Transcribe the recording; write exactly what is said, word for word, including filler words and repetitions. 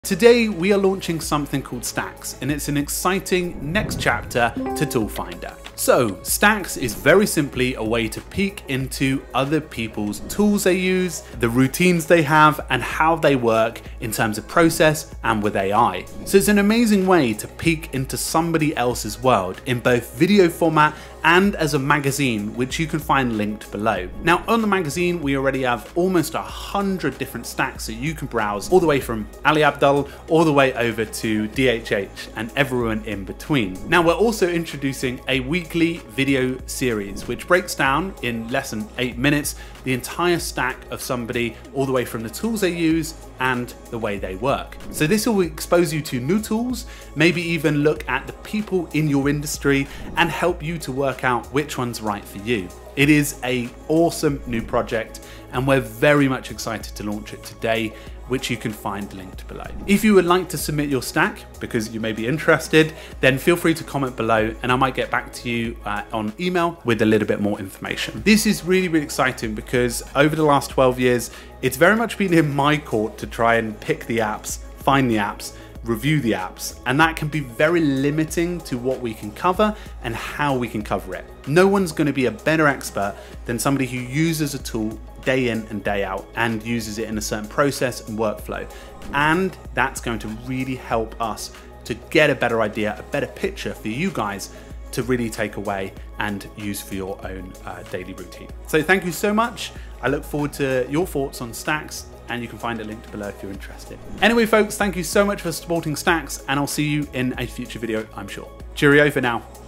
Today we are launching something called Stacks, and it's an exciting next chapter to Tool Finder. So Stacks is very simply a way to peek into other people's tools they use, the routines they have, and how they work in terms of process and with A I. So it's an amazing way to peek into somebody else's world in both video format and as a magazine, which you can find linked below. Now on the magazine, we already have almost a hundred different stacks that you can browse, all the way from Ali Abdaal all the way over to D H H and everyone in between. Now we're also introducing a weekly video series, which breaks down in less than eight minutes the entire stack of somebody, all the way from the tools they use and the way they work. So this will expose you to new tools, maybe even look at the people in your industry and help you to work out which one's right for you. It is an awesome new project and we're very much excited to launch it today, which you can find linked below. If you would like to submit your stack because you may be interested, then feel free to comment below and I might get back to you uh, on email with a little bit more information. This is really, really exciting because over the last twelve years, it's very much been in my court to try and pick the apps, find the apps, review the apps, and that can be very limiting to what we can cover and how we can cover it. No one's going to be a better expert than somebody who uses a tool day in and day out and uses it in a certain process and workflow. And that's going to really help us to get a better idea, a better picture for you guys to really take away and use for your own uh, daily routine. So thank you so much. I look forward to your thoughts on Stacks, and you can find it linked below if you're interested. Anyway, folks, thank you so much for supporting Stacks, and I'll see you in a future video, I'm sure. Cheerio for now.